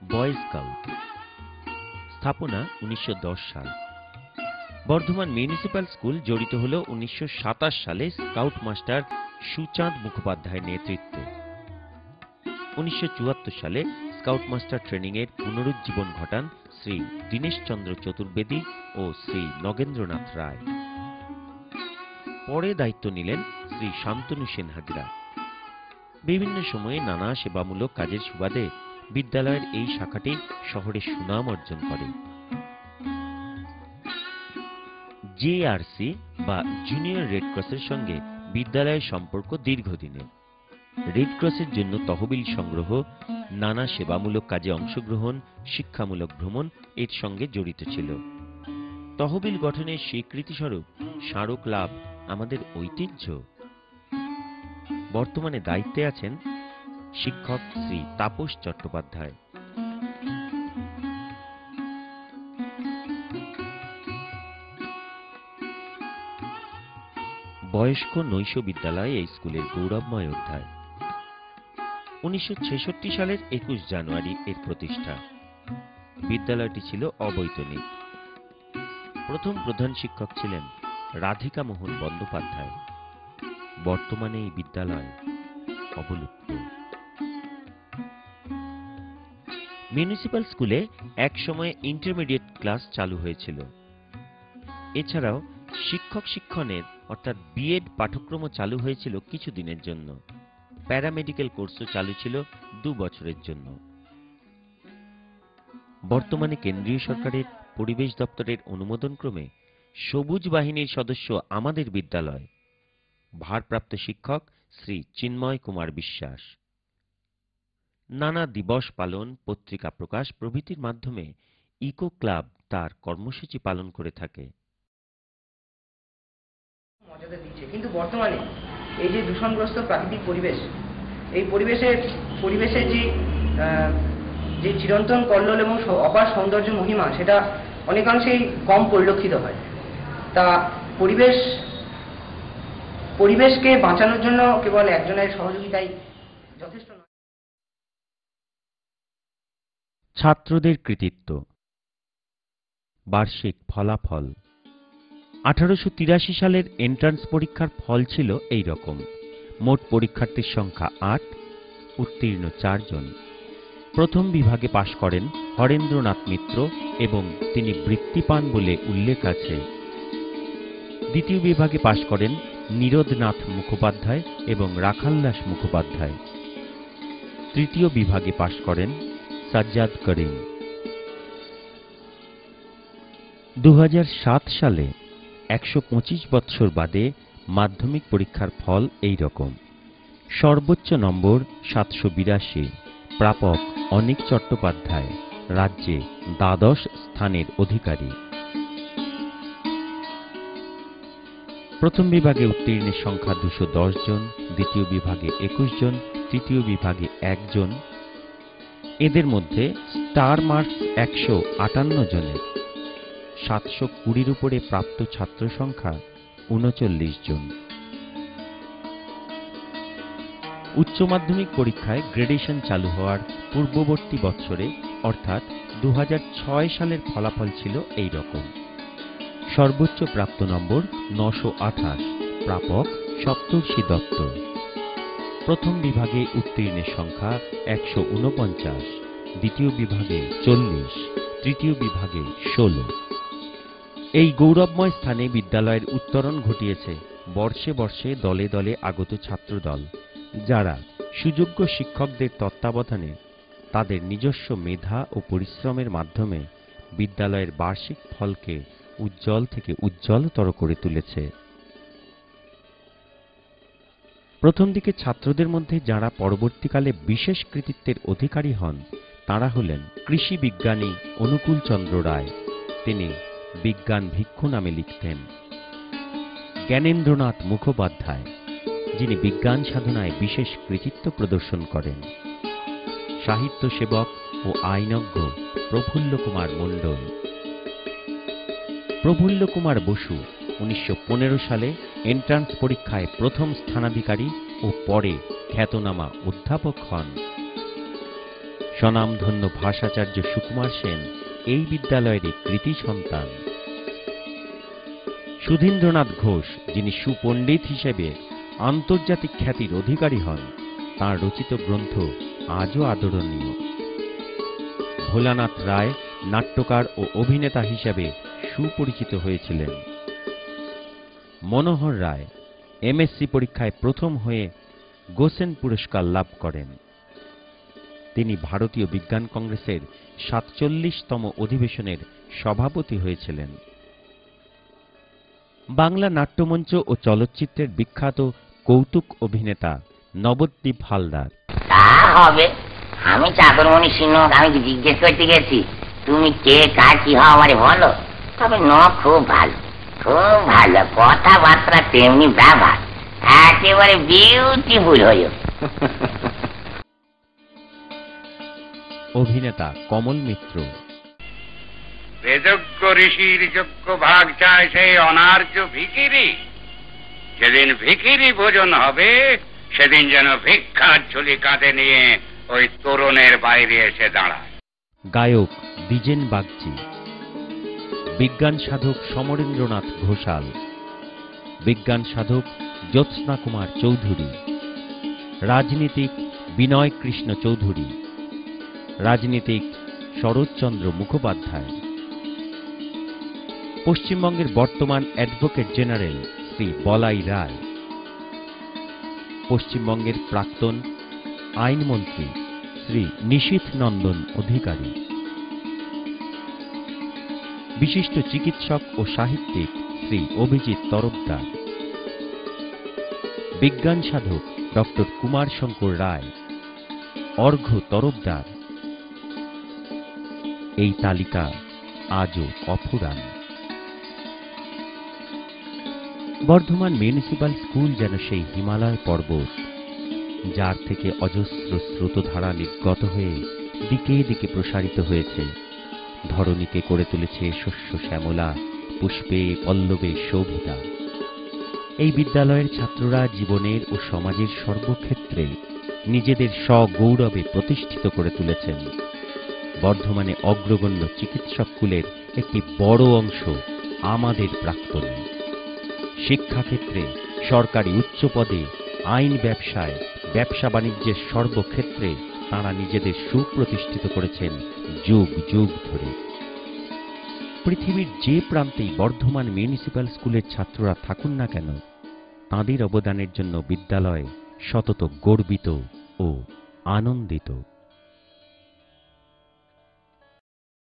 বয় scout. স্থাপনা 1910 সাল। Bardhaman municipal school জড়িত হল 1927 সালে স্কাউট মাস্টার সুচাঁদ মুখোপাধ্যায়ের নেতৃত্বে। 1974 সালে স্কাউট মাস্টার ট্রেনিং এর পুনরুজ্জীবন ঘটান শ্রী দীনেশচন্দ্র চতুর্বেদী ও শ্রী নগেন্দ্রনাথ রায়। পরে দায়িত্ব নিলেন শ্রী শান্তনু সেন হাজরা। বিভিন্ন সময়ে নানা সেবামূলক কাজের সুবাদে বিদ্যালয়ের এই শাখাটি শহরে সুনাম অর্জন করে। জেআরসি বা জুনিয়র রেড ক্রসের সঙ্গে বিদ্যালয়ের সম্পর্ক দীর্ঘদিনের। রেড ক্রসের জন্য তহবিল সংগ্রহ, নানা সেবামূলক কাজে অংশগ্রহণ, শিক্ষামূলক ভ্রমণ এর সঙ্গে জড়িত ছিল। তহবিল গঠনের স্বীকৃতিস্বরূপ স্মারক লাভ আমাদের ঐতিহ্য। বর্তমানে দায়িত্বে আছেন শিক্ষক শ্রী তাপস চট্টোপাধ্যায়। বয়স্ক নৈশ বিদ্যালয় এই স্কুলের গৌরবময় অধ্যায়। 1966 সালের 21 জানুয়ারি এর প্রতিষ্ঠা। বিদ্যালয়টি ছিল অবৈতনিক। প্রথম প্রধান শিক্ষক ছিলেন রাধিকা মোহন বন্দ্যোপাধ্যায়। বর্তমানে এই বিদ্যালয় অবলুপ্ত। মিউনিসিপ্যাল স্কুলে একসময় ইন্টারমিডিয়েট ক্লাস চালু হয়েছিল। এছাড়াও শিক্ষক শিক্ষণের অর্থাৎ বিএড পাঠ্যক্রমও চালু হয়েছিল কিছুদিনের জন্য। প্যারামেডিক্যাল কোর্সও চালু ছিল 2 বছরের জন্য। বর্তমানে কেন্দ্রীয় সরকারের পরিবেশ দপ্তরের অনুমোদনক্রমে সবুজ বাহিনীর সদস্য আমাদের বিদ্যালয়। ভারপ্রাপ্ত শিক্ষক শ্রী চিন্ময় কুমার বিশ্বাস। নানা দিবস পালন, পত্রিকা প্রকাশ প্রভৃতির মাধ্যমে ইকো ক্লাব তার কর্মসূচি পালন করে থাকে। মর্যাদা দিচ্ছে, কিন্তু বর্তমানে এই যে দূষণগ্রস্ত প্রাকৃতিক পরিবেশ, এই পরিবেশের যে চিরন্তন কল্লোল এবং অপার সৌন্দর্য মহিমা, সেটা অনেকাংশেই কম পরিলক্ষিত হয়। তা পরিবেশকে বাঁচানোর জন্য কেবল একজনের সহযোগিতাই যথেষ্ট নয়। ছাত্রদের কৃতিত্ব। বার্ষিক ফলাফল। 1883 সালের এন্ট্রান্স পরীক্ষার ফল ছিল এই রকম। মোট পরীক্ষার্থীর সংখ্যা 8, উত্তীর্ণ 4 জন। প্রথম বিভাগে পাশ করেন হরেন্দ্রনাথ মিত্র এবং তিনি বৃত্তি পান বলে উল্লেখ আছে। দ্বিতীয় বিভাগে পাশ করেন নীরদনাথ মুখোপাধ্যায় এবং রাখালদাস মুখোপাধ্যায়। তৃতীয় বিভাগে পাশ করেন সাজ্জাদ করিম। 2007 সালে 125 বৎসর বাদে মাধ্যমিক পরীক্ষার ফল এই রকম। সর্বোচ্চ নম্বর 782, প্রাপক অনিক চট্টোপাধ্যায়, রাজ্যে দ্বাদশ স্থানের অধিকারী। প্রথম বিভাগে উত্তীর্ণের সংখ্যা 210 জন, দ্বিতীয় বিভাগে 21 জন, তৃতীয় বিভাগে 1 জন। এদের মধ্যে স্টার মার্কস 158 জনের। 720-র উপরে প্রাপ্ত ছাত্র সংখ্যা 39 জন। উচ্চ মাধ্যমিক পরীক্ষায় গ্রেডেশন চালু হওয়ার পূর্ববর্তী বৎসরে অর্থাৎ 2006 সালের ফলাফল ছিল এই রকম। সর্বোচ্চ প্রাপ্ত নম্বর 928, প্রাপক সপ্তর্ষি দত্ত। প্রথম বিভাগে উত্তীর্ণের সংখ্যা 149, দ্বিতীয় বিভাগে 40, তৃতীয় বিভাগে 16। এই গৌরবময় স্থানে বিদ্যালয়ের উত্তরণ ঘটিয়েছে বর্ষে বর্ষে দলে দলে আগত ছাত্রদল, যারা সুযোগ্য শিক্ষকদের তত্ত্বাবধানে তাদের নিজস্ব মেধা ও পরিশ্রমের মাধ্যমে বিদ্যালয়ের বার্ষিক ফলকে উজ্জ্বল থেকে উজ্জ্বলতর করে তুলেছে। প্রথম দিকে ছাত্রদের মধ্যে যারা পরবর্তীকালে বিশেষ কৃতিত্বের অধিকারী হন তারা হলেন কৃষি বিজ্ঞানী অনুকূল চন্দ্র রায়। তিনি বিজ্ঞান ভিক্ষু নামে লিখতেন। জ্ঞানেন্দ্রনাথ মুখোপাধ্যায়, যিনি বিজ্ঞান সাধনায় বিশেষ কৃতিত্ব প্রদর্শন করেন। সাহিত্য সেবক ও আইনজ্ঞ প্রফুল্ল কুমার মণ্ডল। প্রফুল্ল কুমার বসু 1915 সালে এন্ট্রান্স পরীক্ষায় প্রথম স্থানাধিকারী ও পরে খ্যাতনামা অধ্যাপক হন। স্বনামধন্য ভাষাচার্য সুকুমার সেন এই বিদ্যালয়েরই কৃতি সন্তান। সুধীন্দ্রনাথ ঘোষ, যিনি সুপণ্ডিত হিসেবে আন্তর্জাতিক খ্যাতির অধিকারী হন, তাঁর রচিত গ্রন্থ আজও আদরণীয়। ভোলানাথ রায় নাট্যকার ও অভিনেতা হিসেবে সুপরিচিত হয়েছিলেন। মনোহর রায় এমএসসি পরীক্ষায় প্রথম হয়ে গোসেন পুরস্কার লাভ করেন। তিনি ভারতীয় বিজ্ঞান কংগ্রেসের ৪৭তম অধিবেশনের সভাপতি হয়েছিলেন। বাংলা নাট্যমঞ্চ ও চলচ্চিত্রের বিখ্যাত কৌতুক অভিনেতা নবদ্বীপ হালদার। তা হবে, আমি চাকরমণি সিংহ, আমি জিজ্ঞেস করতে গেছি তুমি কে, কার, কি হও আমারে বলো। তবে খুব ভালো, খুব ভালো কথাবার্তা, তেমনি ব্যবহার, একেবারে বিউটিফুল হইল। অভিনেতা কমল মিত্র। বেদজ্ঞ ঋষির যোগ্য ভাগ চায় সেই অনার্য ভিখিরি। যেদিন ভিখিরি ভোজন হবে সেদিন যেন ভিক্ষার ঝুলি কাঁধে নিয়ে ওই তোরণের বাইরে এসে দাঁড়ায়। গায়ক দ্বিজেন বাগচি। বিজ্ঞান সাধক সমরেন্দ্রনাথ ঘোষাল। বিজ্ঞান সাধক জ্যোৎস্না কুমার চৌধুরী। রাজনীতিক বিনয় কৃষ্ণ চৌধুরী। রাজনীতিক শরৎচন্দ্র মুখোপাধ্যায়। পশ্চিমবঙ্গের বর্তমান অ্যাডভোকেট জেনারেল শ্রী বলাই রায়। পশ্চিমবঙ্গের প্রাক্তন আইনমন্ত্রী শ্রী নিশীথ নন্দন অধিকারী। বিশিষ্ট চিকিৎসক ও সাহিত্যিক শ্রী অভিজিৎ তরফদার। বিজ্ঞান সাধক ডক্টর কুমার শঙ্কর রায়, অর্ঘ্য তরফদার। এই তালিকা আজও অফুরান। বর্ধমান মিউনিসিপ্যাল স্কুল যেন সেই হিমালয় পর্বত, যার থেকে অজস্র স্রোতধারা নির্গত হয়ে দিকে দিকে প্রসারিত হয়েছে, ধরণীকে করে তুলেছে শস্য শ্যামলা, পুষ্পে পল্লবে শোভিতা। এই বিদ্যালয়ের ছাত্ররা জীবনের ও সমাজের সর্বক্ষেত্রে নিজেদের স্বগৌরবে প্রতিষ্ঠিত করে তুলেছেন। বর্ধমানে অগ্রগণ্য চিকিৎসককুলের একটি বড় অংশ আমাদের প্রাক্তন। শিক্ষাক্ষেত্রে, সরকারি উচ্চ পদে, আইন ব্যবসায়, ব্যবসা বাণিজ্যের সর্বক্ষেত্রে তাঁরা নিজেদের সুপ্রতিষ্ঠিত করেছেন যুগ যুগ ধরে। পৃথিবীর যে প্রান্তেই বর্ধমান মিউনিসিপ্যাল স্কুলের ছাত্ররা থাকুন না কেন, তাঁদের অবদানের জন্য বিদ্যালয় সতত গর্বিত ও আনন্দিত।